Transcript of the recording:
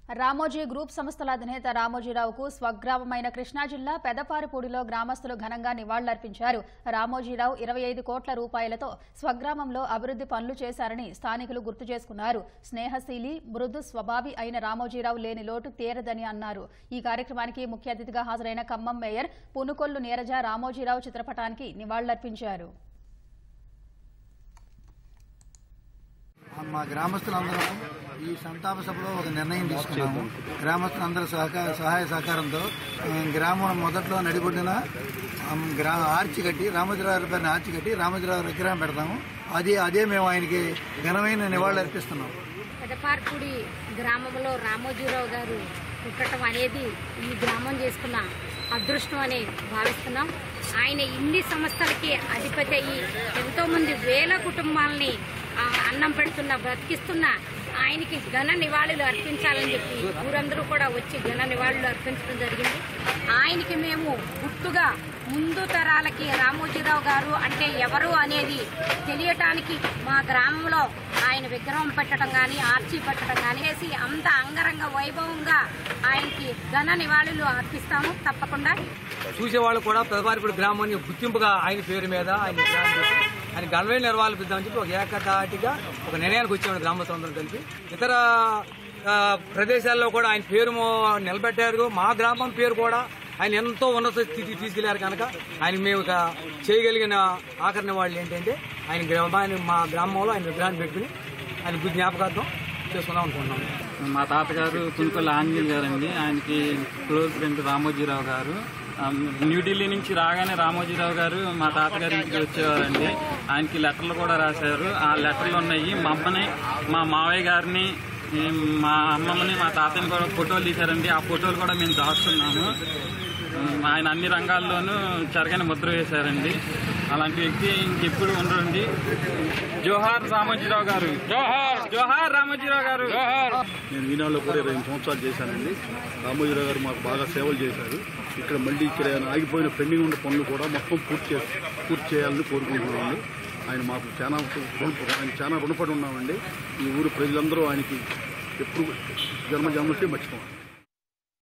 Ramoji group సంస్థల అధినేత రామోజీరావుకు స్వగ్రామమైన కృష్ణా జిల్లా పెదపారిపూడిలో గ్రామస్తులు ఘనంగా నివాళులర్పించారు. రామోజీరావు 25 కోట్ల రూపాయలతో స్వగ్రామంలో అభివృద్ధి పనులు చేశారని స్థానికులు గుర్తు చేసుకున్నారు. స్నేహశీలి, మృదు స్వభావి అయిన రామోజీరావు లేని లోటు తీరదని అన్నారు. ఈ కార్యక్రమానికి ముఖ్య అతిథిగా హాజరైన ఖమ్మం మేయర్ పునుకొల్లు నీరజ రామోజీరావు చిత్రపటానికి నివాళులర్పించారు. మా గ్రామస్తులందరూ ఈ సంతాప సభలో ఒక నిర్ణయం తీసుకున్నాము. గ్రామస్తులందరూ సహాయ సహకారంతో గ్రామం మొదట్లో నడిబొడ్డున ఆర్చి కట్టి రామోజీరావు గారిని ఆర్చి కట్టి రామోజీరావు విగ్రహం పెడతాము. అదే మేము ఆయనకి ఘనమైన నివాళులు అర్పిస్తున్నాం. పెదపార్పూడి గ్రామంలో రామోజీరావు గారు పుట్టడం అనేది ఈ గ్రామం చేసుకున్న అదృష్టం అని భావిస్తున్నాం. ఆయన ఇన్ని సంస్థలకి అధిపతి అయ్యి ఎంతో మంది వేల కుటుంబాలని అన్నం పెడుతున్న బ్రతికిస్తున్న ఆయనకి ఘన నివాళులు అర్పించాలని చెప్పి ఊరందరూ కూడా వచ్చి ఘన నివాళులు అర్పించడం జరిగింది. ఆయనకి మేము గుర్తుగా ముందు తరాలకి రామోజీరావు గారు అంటే ఎవరు అనేది తెలియటానికి మా గ్రామంలో ఆయన విగ్రహం పెట్టడం కానీ ఆర్చి పెట్టడం కానీ చేసి అంత అంగరంగ వైభవంగా ఆయనకి ఘన నివాళులు అర్పిస్తాము. తప్పకుండా చూసేవాళ్ళు కూడా పెదపారిపూడి గ్రామాన్ని గుర్తింపుగా ఆయన పేరు మీద ఆయన ఘనమైన నిర్వహణ ఇద్దామని చెప్పి ఒక ఏకతాటిగా ఒక నిర్ణయానికి వచ్చాము గ్రామస్తులందరం కలిపి. ఇతర ప్రదేశాల్లో కూడా ఆయన పేరు నిలబెట్టారు. మా గ్రామం పేరు కూడా ఆయన ఎంతో ఉన్నత స్థితికి తీసుకెళ్లారు. కనుక ఆయన మేము చేయగలిగిన ఆఖరిన వాళ్ళు ఏంటంటే ఆయన మా గ్రామంలో ఆయన విగ్రహాన్ని పెట్టుకుని ఆయన జ్ఞాపకార్థం చేసుకుందాం అనుకుంటున్నాం. మా తాతగారు పునుకొల్లు ఆంజనేయులు గారండి. ఆయనకి క్లోజ్ ఫ్రెండ్ రామోజీరావు గారు. న్యూఢిల్లీ నుంచి రాగానే రామోజీరావు గారు మా తాతగారి ఇంటికి వచ్చేవారండి. ఆయనకి లెటర్లు కూడా రాశారు. ఆ లెటర్లు ఉన్నాయి. మా అమ్మని, మా మావయ్య గారిని, మా అమ్మమ్మని, మా తాతని కూడా ఫోటోలు తీశారండి. ఆ ఫోటోలు కూడా మేము దాస్తున్నాము. ఆయన అన్ని రంగాల్లోనూ చెరగని ముద్ర వేశారండి. అలాంటి వ్యక్తి ఇంకెప్పుడు ఉండరండి. జోహార్ రామోజీరావు గారు, జోహార్ జోహార్ రామోజీరావు గారు, జోహార్. నేను ఈనాడులో కూడా 20 సంవత్సరాలు చేశానండి. రామోజీరావు గారు మాకు బాగా సేవలు చేశారు. ఇక్కడ మళ్ళీ ఇక్కడ ఆగిపోయిన పెండింగ్ ఉన్న పనులు కూడా మొత్తం పూర్తి చేయాలని కోరుకుంటున్నామండి. ఆయన మాకు చాలా రుణపడి ఉన్నామండి. ఈ ఊరు ప్రజలందరూ ఆయనకి ఎప్పుడు జన్మకి మర్చిపోవాలి.